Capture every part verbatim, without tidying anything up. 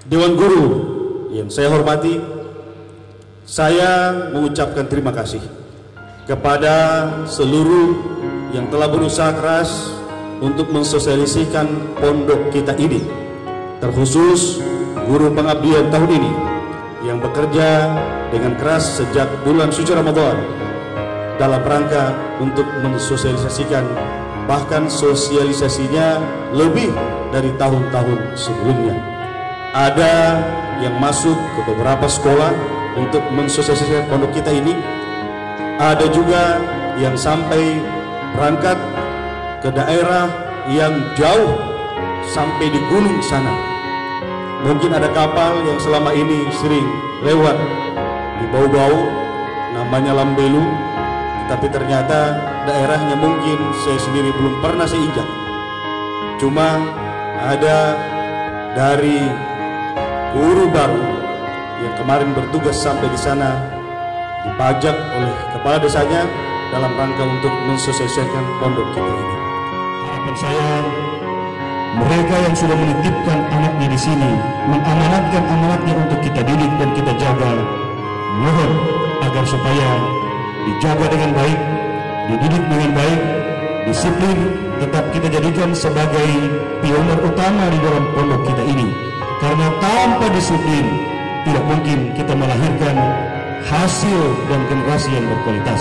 Dewan Guru yang saya hormati, saya mengucapkan terima kasih kepada seluruh yang telah berusaha keras untuk mensosialisasikan pondok kita ini, terkhusus guru pengabdian tahun ini yang bekerja dengan keras sejak bulan suci Ramadan dalam rangka untuk mensosialisasikan, bahkan sosialisasinya lebih dari tahun-tahun sebelumnya. Ada yang masuk ke beberapa sekolah untuk mensosialisasikan pondok kita ini, ada juga yang sampai berangkat ke daerah yang jauh sampai di gunung sana. Mungkin ada kapal yang selama ini sering lewat di bau-bau namanya Lambelu, tapi ternyata daerahnya mungkin saya sendiri belum pernah saya injak. Cuma ada dari guru baru yang kemarin bertugas sampai di sana, dipajak oleh kepala desanya dalam rangka untuk mensosialisasikan pondok kita ini. Harapan saya, mereka yang sudah menitipkan anaknya di sini, mengamanatkan amanatnya untuk kita didik dan kita jaga, mohon agar supaya dijaga dengan baik, dididik dengan baik, disiplin tetap kita jadikan sebagai pionir utama di dalam pondok kita ini. Karena tanpa disiplin tidak mungkin kita melahirkan hasil dan generasi yang berkualitas.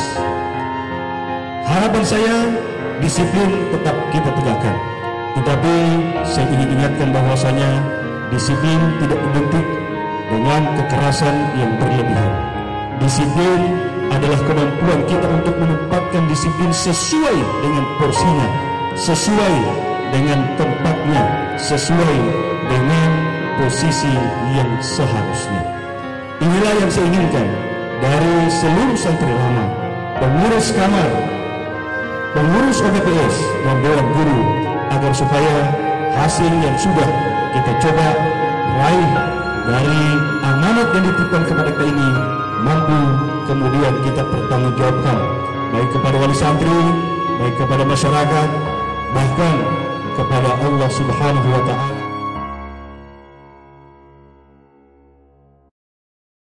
Harapan saya, disiplin tetap kita tegakkan. Tetapi saya ingin ingatkan bahwasanya disiplin tidak identik dengan kekerasan yang berlebihan. Disiplin adalah kemampuan kita untuk menempatkan disiplin sesuai dengan porsinya, sesuai dengan tempatnya, sesuai dengan posisi yang seharusnya. Inilah yang saya inginkan dari seluruh santri lama, pengurus kamar, pengurus O B P S dan Dewan Guru, agar supaya hasil yang sudah kita coba raih dari amanat yang dititipkan kepada kita ini mampu kemudian kita pertanggungjawabkan, baik kepada wali santri, baik kepada masyarakat, bahkan kepada Allah Subhanahu wa Ta'ala.